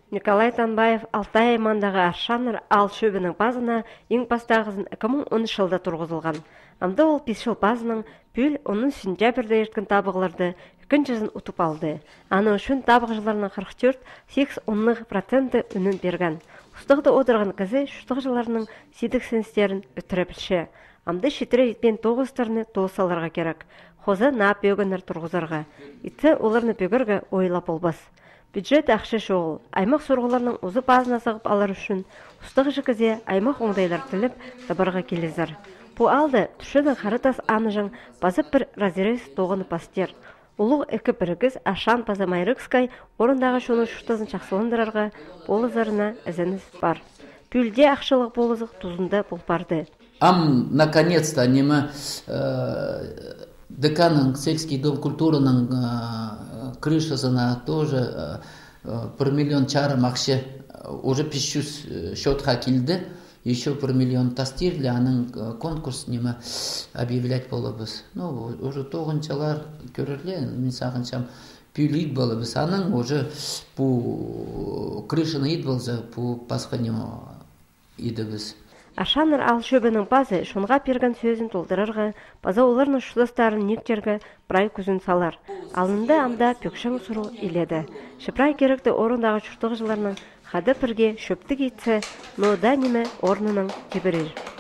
Николай Танбаев Алтай аймағындағы Ашаныр ал шөбінің базына ең бастағызын 2010 жылда тұрғызылған. Амды ол 5 жыл базының бүл оның сентябрьде ерткін табығыларды 2 жүзін ұтып алды. Аны үшін табығыжыларының 44,10% үнін берген. Ұстықты отырған кізі шүштіғ жыларының сидік сеністерін үтіріпші. Амды шетірі етпен 9 тұрны тоғысаларға керек. Қозы нап бөгінір тұрғызарға. Итті оларны бөгіргі ойлап олбас. Бюджет ақшы шоғыл. Аймақ сұрғыларының ұзы базына сағып алар үшін ұстығы жықызе аймақ оңдайлар тіліп табарға келезір. Бұ алды түшідің қарытас аныжың базып бір разерес тоғыны пастер. Улық екі бірігіз Ашан Паза Майрыкскай орындағы шоны шүштізін шақсылындырарға болызарына әзініс бар. Пүлде ақшылық болызық тұзында болпарды. Наконец-то, деканның сельский дом культурының крышасына тоже 1 миллион чарым ақшы уже 500 счетқа келді. Еще 1 миллион тастирли, аның конкурс объявлять болабыз. Уже тоғынчалар көрерле, мен сағыншам пүлейд болабыз. Аның уже по крышаны ид болса, по пасханему идібіз. Ашаныр ал шөбінің базы шонға перген сөзін толдырырға, база оларының шудастарын нектергі прай күзін салар. Алында амда пөкшің сұру иледі. Шыпрай керекті орындағы шүштіғ жыларының қады пірге шөпті кетсе, нода неме орнының тебірер.